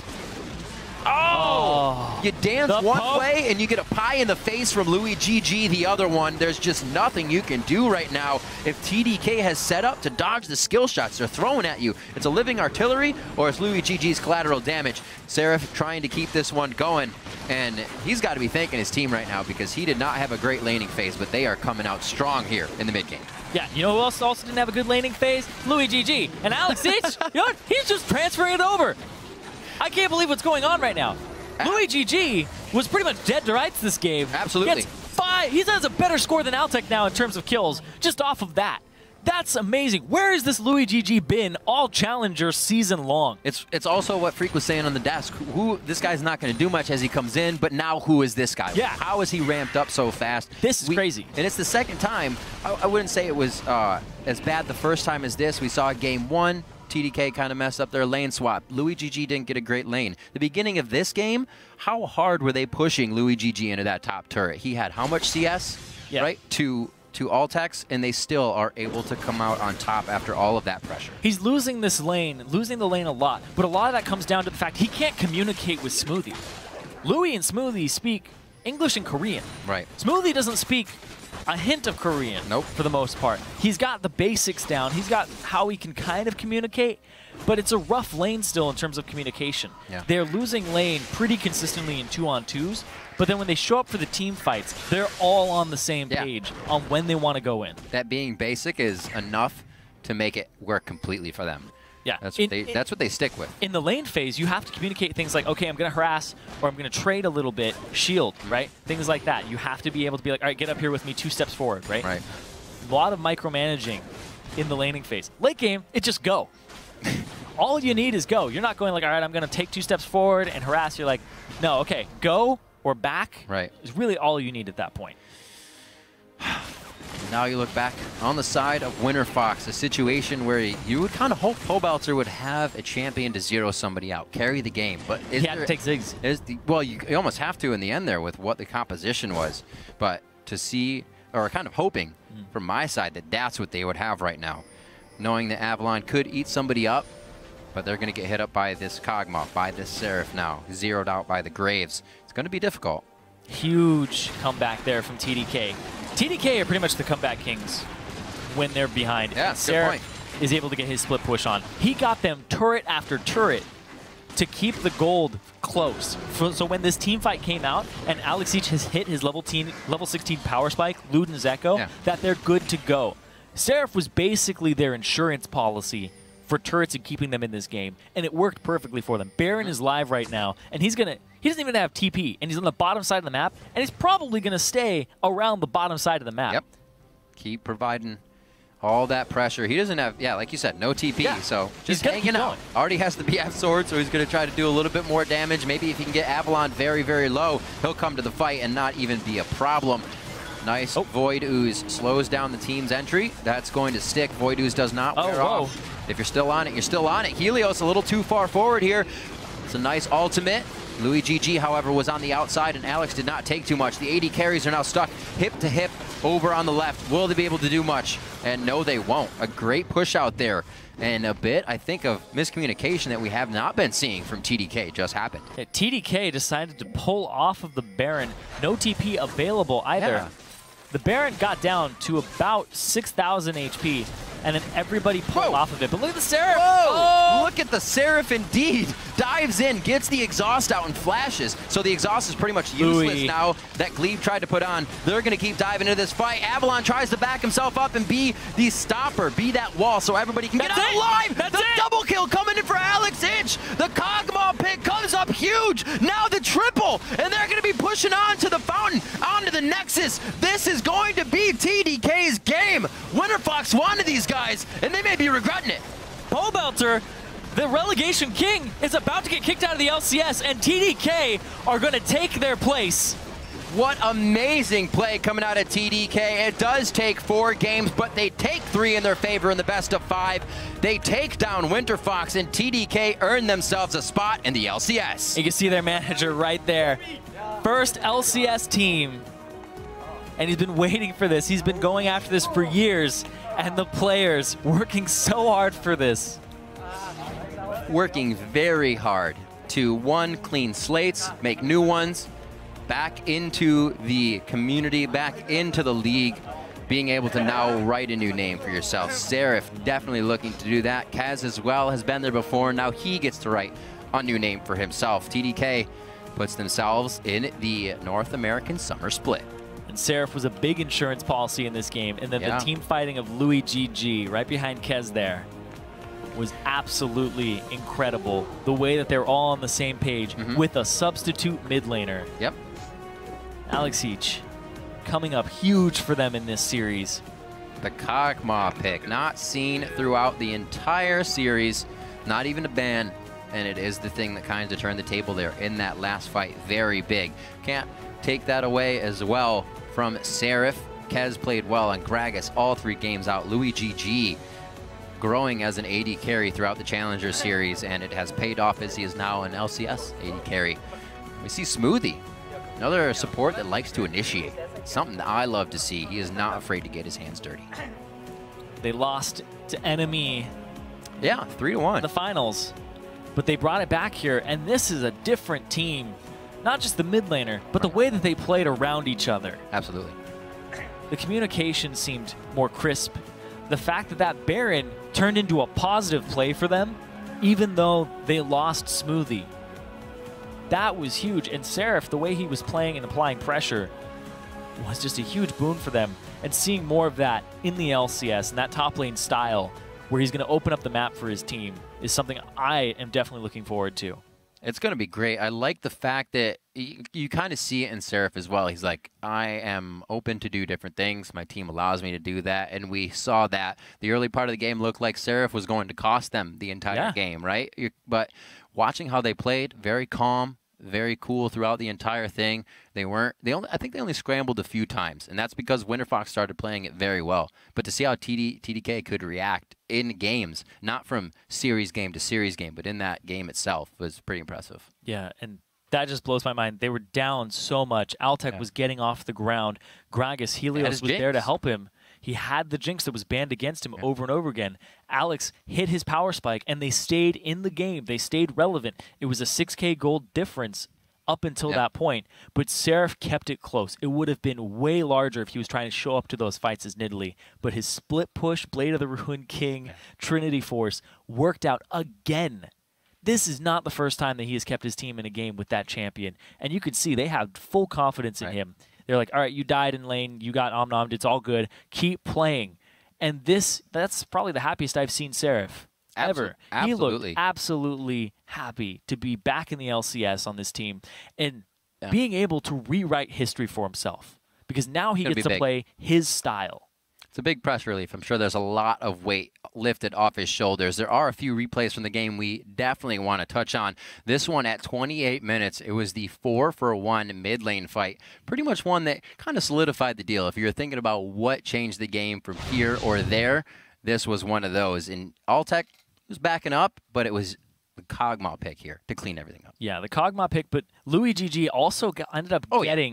Oh! You dance one way and you get a pie in the face from Louis GG the other one. There's just nothing you can do right now. If TDK has set up to dodge the skill shots they're throwing at you, it's a living artillery or it's Louis GG's collateral damage. Seraph trying to keep this one going, and he's got to be thanking his team right now because he did not have a great laning phase, but they are coming out strong here in the mid game. Yeah, you know who else also didn't have a good laning phase? Louis GG. And Alex Ich, you know what? He's just transferring it over. I can't believe what's going on right now. Louis GG was pretty much dead to rights this game. Absolutely. He has a better score than Altec now in terms of kills, just off of that. That's amazing. Where has this Louis GG been all Challenger season long? It's also what Freak was saying on the desk. This guy's not going to do much as he comes in, but now who is this guy? Yeah. How is he ramped up so fast? This is crazy. And it's the second time. I wouldn't say it was as bad the first time as this. We saw game 1. TDK kind of messed up their lane swap. Louis GG didn't get a great lane. The beginning of this game, how hard were they pushing Louis GG into that top turret? He had how much CS, right, to Altex, and they still are able to come out on top after all of that pressure. He's losing this lane, losing the lane a lot, but a lot of that comes down to the fact he can't communicate with Smoothie. Louis and Smoothie speak English and Korean. Right. Smoothie doesn't speak a hint of Korean, for the most part. He's got the basics down. He's got how he can kind of communicate, but it's a rough lane still in terms of communication. Yeah. They're losing lane pretty consistently in 2-on-2s, but then when they show up for the team fights, they're all on the same page on when they want to go in. That being basic is enough to make it work completely for them. Yeah, that's what they stick with. In the lane phase, you have to communicate things like, okay, I'm going to harass, or I'm going to trade a little bit, shield, right? Things like that. You have to be able to be like, all right, get up here with me 2 steps forward, right? Right. A lot of micromanaging in the laning phase. Late game, it just go. All you need is go. You're not going like, all right, I'm going to take 2 steps forward and harass. You're like, no, okay, go or back is really all you need at that point. Now you look back on the side of WinterFox, a situation where you would kind of hope Pobelter would have a champion to zero somebody out, carry the game. But he had to take Ziggs. Well, you almost have to in the end there with what the composition was. But to see, or kind of hoping from my side that that's what they would have right now, knowing that Avalon could eat somebody up, but they're going to get hit up by this Kog'Maw, by this Seraph now, zeroed out by the Graves. It's going to be difficult. Huge comeback there from TDK. TDK are pretty much the comeback kings when they're behind. Yeah, Seraph is able to get his split push on. He got them turret after turret to keep the gold close. So when this team fight came out and Alex Ich has hit his level 16 power spike, Luden's Echo, that they're good to go. Seraph was basically their insurance policy for turrets and keeping them in this game, and it worked perfectly for them. Baron is live right now, and he doesn't even have TP, and he's on the bottom side of the map, and he's probably going to stay around the bottom side of the map. Yep. Keep providing all that pressure. He doesn't have, like you said, no TP, so just hanging out. Already has the BF sword, so he's going to try to do a little bit more damage. Maybe if he can get Avalon very, very low, he'll come to the fight and not even be a problem. Nice Void Ooze slows down the team's entry. That's going to stick. Void Ooze does not wear off. If you're still on it, you're still on it. Helios a little too far forward here. It's a nice ultimate. Louis GG, however, was on the outside, and Alex did not take too much. The AD carries are now stuck hip to hip over on the left. Will they be able to do much? And no, they won't. A great push out there. And a bit, I think, of miscommunication that we have not been seeing from TDK just happened. Yeah, TDK decided to pull off of the Baron. No TP available either. Yeah. The Baron got down to about 6,000 HP, and then everybody pulled off of it. But look at the Seraph! Whoa! Oh! Look at the Seraph indeed! Dives in, gets the exhaust out, and flashes. So the exhaust is pretty much useless now that Glebe tried to put on. They're going to keep diving into this fight. Avalon tries to back himself up and be the stopper, be that wall so everybody can get out alive! The double kill coming in for Alex Inch! The Kog'Maw pick comes up huge! Now the triple! And they're going to be pushing on to the fountain, onto the Nexus. This is going to be TDK's game. Winterfox wanted these guys, and they may be regretting it. Pobelter, the relegation king, is about to get kicked out of the LCS, and TDK are going to take their place. What amazing play coming out of TDK. It does take 4 games, but they take 3 in their favor in the best of 5. They take down Winterfox, and TDK earn themselves a spot in the LCS. You can see their manager right there. First LCS team. And he's been waiting for this. He's been going after this for years. And the players working so hard for this. Working very hard to, 1, clean slates, make new ones, back into the community, back into the league, being able to now write a new name for yourself. Seraph definitely looking to do that. Kaz as well has been there before. Now he gets to write a new name for himself. TDK puts themselves in the North American Summer Split. And Seraph was a big insurance policy in this game. And then the team fighting of Louis GG right behind Kez there was absolutely incredible. The way that they're all on the same page with a substitute mid laner. Yep. Alex Each coming up huge for them in this series. The Kog'Maw pick, not seen throughout the entire series, not even a ban, and it is the thing that kind of turned the table there in that last fight. Very big. Can't take that away as well from Seraph. Kez played well, and Gragas all 3 games out. Louis GG growing as an AD carry throughout the Challenger Series, and it has paid off as he is now an LCS AD carry. We see Smoothie, another support that likes to initiate. Something that I love to see. He is not afraid to get his hands dirty. They lost to Enemy. Yeah, 3-1. In the finals. But they brought it back here, and this is a different team. Not just the mid laner, but the way that they played around each other. Absolutely. The communication seemed more crisp. The fact that that Baron turned into a positive play for them, even though they lost Smoothie. That was huge. And Seraph, the way he was playing and applying pressure, was just a huge boon for them. And seeing more of that in the LCS and that top lane style, where he's going to open up the map for his team, is something I am definitely looking forward to. It's going to be great. I like the fact that you kind of see it in Seraph as well. He's like, I am open to do different things. My team allows me to do that. And we saw that the early part of the game looked like Seraph was going to cost them the entire game, right? But watching how they played, very calm, very cool throughout the entire thing. I think they only scrambled a few times, and that's because Winterfox started playing it very well. But to see how TDK could react in games, not from series game to series game, but in that game itself, was pretty impressive. Yeah, and that just blows my mind. They were down so much. Altec was getting off the ground. Gragas, Helios was there to help him. He had the Jinx that was banned against him over and over again. Alex hit his power spike, and they stayed in the game. They stayed relevant. It was a 6K gold difference up until that point, but Seraph kept it close. It would have been way larger if he was trying to show up to those fights as Nidalee, but his split push, Blade of the Ruined King, Trinity Force, worked out again. This is not the first time that he has kept his team in a game with that champion, and you can see they have full confidence in him. They're like, all right, you died in lane, you got omnommed, it's all good, keep playing. And that's probably the happiest I've seen Seraph ever. He looked absolutely happy to be back in the LCS on this team and being able to rewrite history for himself, because now he gets to play his style. It's a big press relief. I'm sure there's a lot of weight lifted off his shoulders. There are a few replays from the game we definitely want to touch on. This one at 28 minutes, it was the 4-for-1 mid lane fight. Pretty much one that kind of solidified the deal. If you're thinking about what changed the game from here or there, this was one of those. And Altec was backing up, but it was the Kog'Maw pick here to clean everything up. Yeah, the Kog'Maw pick, but Louis GG also ended up getting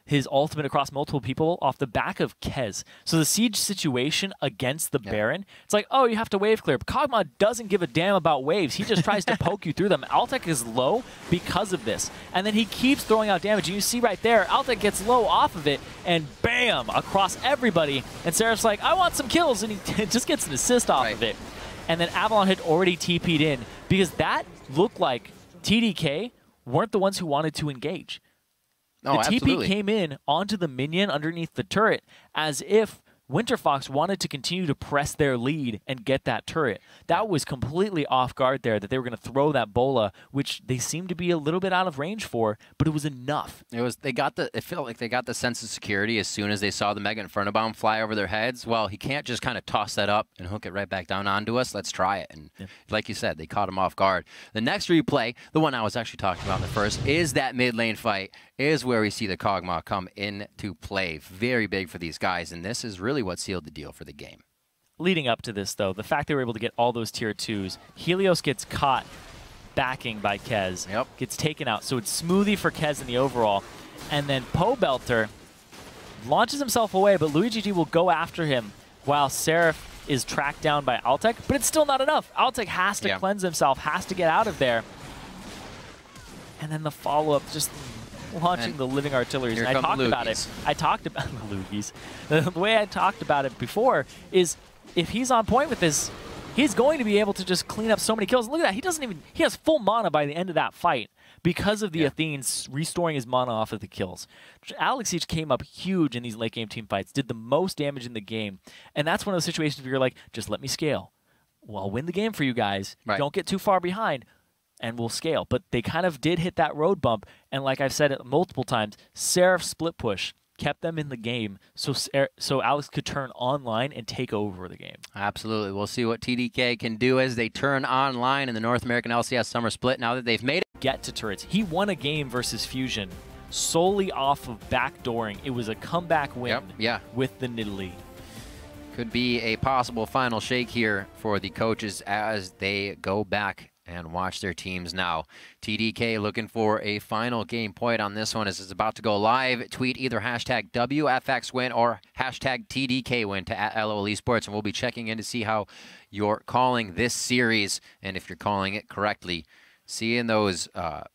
his ultimate across multiple people off the back of Kez. So the siege situation against the Baron, it's like, oh, you have to wave clear. But Kog'Maw doesn't give a damn about waves. He just tries to poke you through them. Altec is low because of this. And then he keeps throwing out damage. And you see right there, Altec gets low off of it, and bam, across everybody. And Seraph's like, I want some kills, and he just gets an assist off of it. And then Avalon had already TP'd in, because that looked like TDK weren't the ones who wanted to engage. Oh, the absolutely. TP came in onto the minion underneath the turret as if Winterfox wanted to continue to press their lead and get that turret. That was completely off guard there, that they were going to throw that bola, which they seemed to be a little bit out of range for, but it was enough. It felt like they got the sense of security as soon as they saw the Mega Infernobomb fly over their heads. Well, he can't just kind of toss that up and hook it right back down onto us. Let's try it. And like you said, they caught him off guard. The next replay, the one I was actually talking about in the first, is that mid lane fight, is where we see the Kog'Maw come into play. Very big for these guys, and this is really what sealed the deal for the game. Leading up to this, though, the fact they were able to get all those tier 2s, Helios gets caught backing by Kez, gets taken out. So it's Smoothie for Kez in the overall. And then Pobelter launches himself away, but Luigi will go after him while Seraph is tracked down by Altec. But it's still not enough. Altec has to cleanse himself, has to get out of there. And then the follow-up, just launching the living artilleries. And I talked about it. I talked about the Loogies. The way I talked about it before is if he's on point with this, he's going to be able to just clean up so many kills. Look at that. He has full mana by the end of that fight because of the Athenes restoring his mana off of the kills. Alex Siege came up huge in these late game team fights, did the most damage in the game. And that's one of those situations where you're like, just let me scale. Well, I'll win the game for you guys. Don't get too far behind, and we'll scale. But they kind of did hit that road bump, and like I've said it multiple times, Seraph split push kept them in the game so Alex could turn online and take over the game. Absolutely. We'll see what TDK can do as they turn online in the North American LCS Summer Split now that they've made it. Get to turrets. He won a game versus Fusion solely off of backdooring. It was a comeback win with the Nidalee. Could be a possible final shake here for the coaches as they go back and watch their teams now. TDK looking for a final game point on this one as it's about to go live. Tweet either hashtag WFXWin or hashtag TDKWin to @LOL Esports, and we'll be checking in to see how you're calling this series and if you're calling it correctly. Seeing those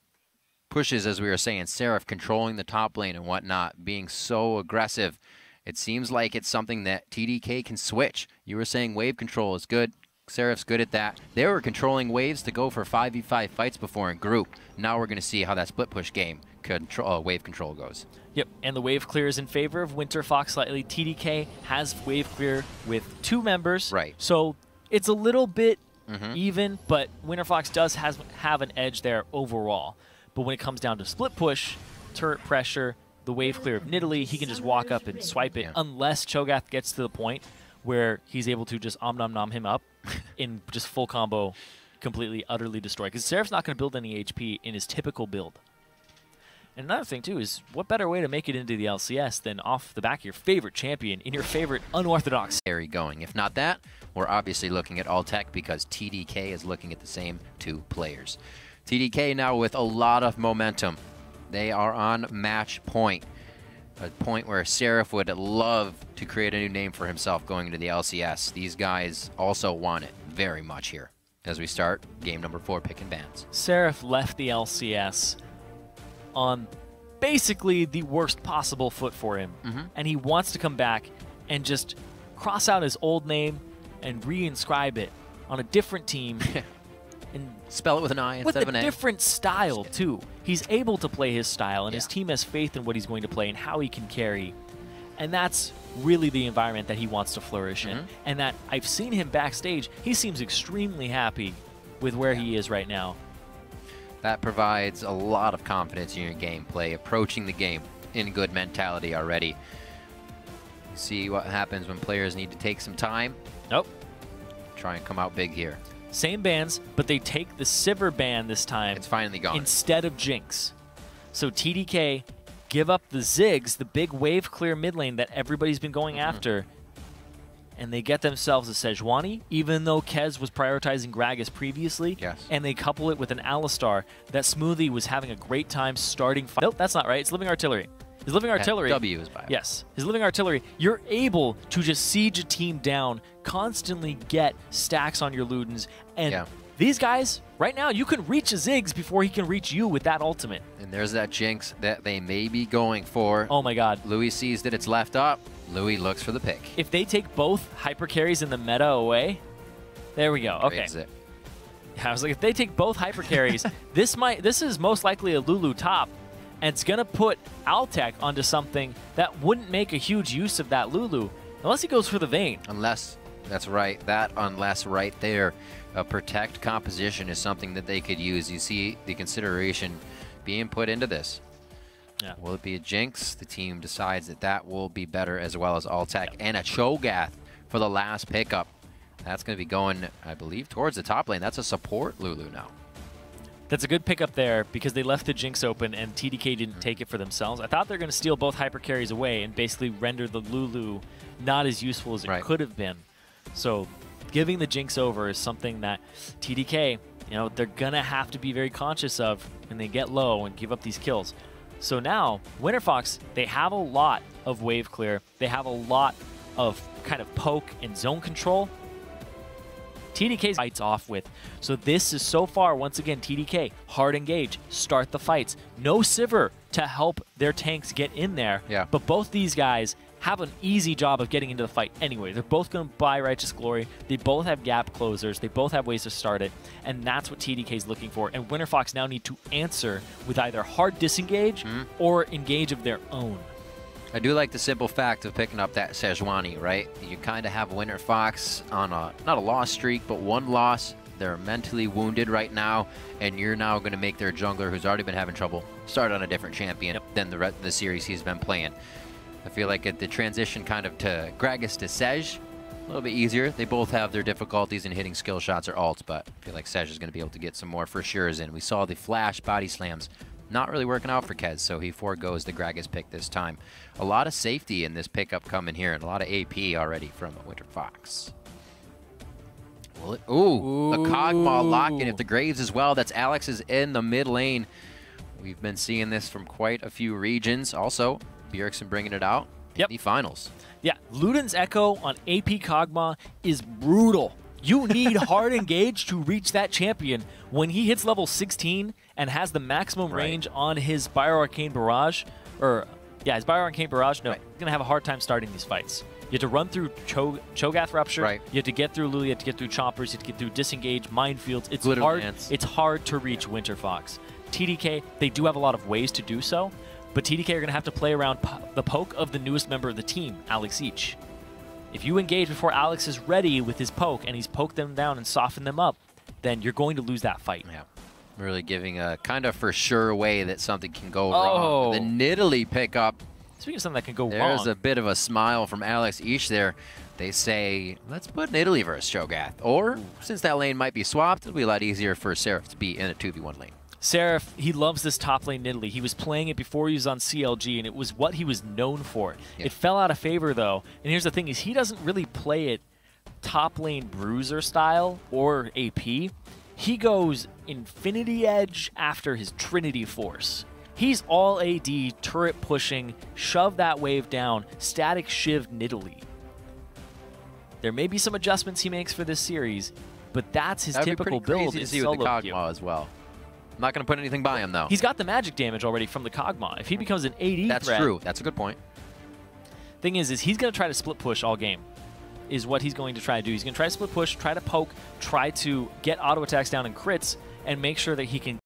pushes, as we were saying, Seraph controlling the top lane and whatnot, being so aggressive. It seems like it's something that TDK can switch. You were saying wave control is good. Seraph's good at that. They were controlling waves to go for 5v5 fights before in group. Now we're going to see how that split push game wave control goes. Yep, and the wave clear is in favor of Winterfox slightly. TDK has wave clear with 2 members. So it's a little bit even, but Winterfox does have an edge there overall. But when it comes down to split push, turret pressure, the wave clear of Nidalee, he can just walk up and swipe it unless Cho'Gath gets to the point where he's able to just om-nom-nom him up in just full combo, completely, utterly destroy. Because Seraph's not going to build any HP in his typical build. And another thing, too, is what better way to make it into the LCS than off the back of your favorite champion in your favorite unorthodox going. If not that, we're obviously looking at Altec because TDK is looking at the same 2 players. TDK now with a lot of momentum. They are on match point. A point where Seraph would love to create a new name for himself going into the LCS. These guys also want it very much here as we start game number 4, picking bans. Seraph left the LCS on basically the worst possible foot for him. And he wants to come back and just cross out his old name and reinscribe it on a different team. And spell it with an I instead of an A. With a different style, too. He's able to play his style, and his team has faith in what he's going to play and how he can carry. And that's really the environment that he wants to flourish in. And that I've seen him backstage. He seems extremely happy with where he is right now. That provides a lot of confidence in your gameplay, approaching the game in good mentality already. See what happens when players need to take some time. Try and come out big here. Same bans, but they take the Sivir ban this time. It's finally gone. Instead of Jinx. So TDK give up the Ziggs, the big wave clear mid lane that everybody's been going after, and they get themselves a Sejuani, even though Kez was prioritizing Gragas previously. And they couple it with an Alistar that Smoothie was having a great time starting. Nope, that's not right. It's Living Artillery. His living artillery. W is by. Yes. His living artillery. You're able to just siege a team down, constantly get stacks on your Ludens, and these guys, right now, you can reach a Ziggs before he can reach you with that ultimate. And there's that Jinx that they may be going for. Oh my god. Louis sees that it's left up. Louis looks for the pick. If they take both hyper carries in the meta away, there we go. Okay. I was like, if they take both hyper carries, this is most likely a Lulu top, and it's gonna put Altec onto something that wouldn't make a huge use of that Lulu unless he goes for the Vayne. Unless, that's right, unless right there, a protect composition is something that they could use. You see the consideration being put into this. Yeah. Will it be a Jinx? The team decides that will be better, as well as Altec and a Cho'Gath for the last pickup. That's going to be going, I believe, towards the top lane. That's a support Lulu now. That's a good pickup there because they left the Jinx open and TDK didn't take it for themselves. I thought they were going to steal both hyper carries away and basically render the Lulu not as useful as it could have been. So giving the Jinx over is something that TDK, they're going to have to be very conscious of when they get low and give up these kills. So now, Winterfox, they have a lot of wave clear. They have a lot of kind of poke and zone control. TDK fights off with. So this is so far, once again, TDK, hard engage, start the fights. No Sivir to help their tanks get in there. Yeah. But both these guys have an easy job of getting into the fight anyway. They're both going to buy Righteous Glory. They both have gap closers. They both have ways to start it. And that's what TDK is looking for. And Winterfox now need to answer with either hard disengage or engage of their own. I do like the simple fact of picking up that Sejuani, right? You kind of have Winterfox on not a loss streak, but one loss. They're mentally wounded right now, and you're now going to make their jungler, who's already been having trouble, start on a different champion than the series he's been playing. I feel like the transition kind of to Gragas to Sej, a little bit easier. They both have their difficulties in hitting skill shots or ults, but I feel like Sej is going to be able to get some more for sure's in. We saw the flash body slams not really working out for Kez, so he forgoes the Gragas pick this time. A lot of safety in this pickup coming here, and a lot of AP already from Winterfox. Ooh, a Kog'Maw lock-in if the Graves as well. That's Alex is in the mid lane. We've been seeing this from quite a few regions. Also, Bjergsen bringing it out in the finals. Yeah, Luden's Echo on AP Kog'Maw is brutal. You need hard engage to reach that champion. When he hits level 16 and has the maximum range on his Bioarcane Barrage, his Bioarcane Barrage, he's going to have a hard time starting these fights. You have to run through Cho'Gath Rupture. You have to get through Lulu. You have to get through Chompers. You have to get through Disengage, Minefields. It's hard. It's hard to reach Winterfox. TDK, they do have a lot of ways to do so, but TDK are going to have to play around the poke of the newest member of the team, Alex Each. If you engage before Alex is ready with his poke and he's poked them down and softened them up, then you're going to lose that fight. Yeah. Really giving a kind of for sure way that something can go wrong. The Nidalee pickup. Speaking of something that can go wrong. There's a bit of a smile from Alex Each there. They say, let's put Nidalee versus Cho'Gath. Or, since that lane might be swapped, it'll be a lot easier for Seraph to be in a 2v1 lane. Seraph, he loves this top lane Nidalee. He was playing it before he was on CLG, and it was what he was known for. It fell out of favor, though. And here's the thing, is he doesn't really play it top lane bruiser style or AP. He goes Infinity Edge after his Trinity Force. He's all AD, turret pushing, shove that wave down, static shiv Nidalee. There may be some adjustments he makes for this series, but that's his typical build in solo with the Kog'Maw as well. I'm not going to put anything by him, though. He's got the magic damage already from the Kog'Maw. If he becomes an AD That's true. That's a good point. Thing is he's going to try to split push all game, is what he's going to try to do. He's going to try to split push, try to poke, try to get auto attacks down and crits, and make sure that he can